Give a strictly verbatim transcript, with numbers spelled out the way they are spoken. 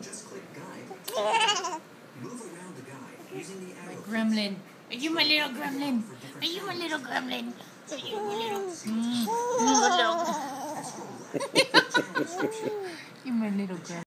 Just click guide. Move around the guide using the arrow. My gremlin. Are you my little gremlin? Are you my little gremlin? Are you my little? Mm. You're my little gremlin.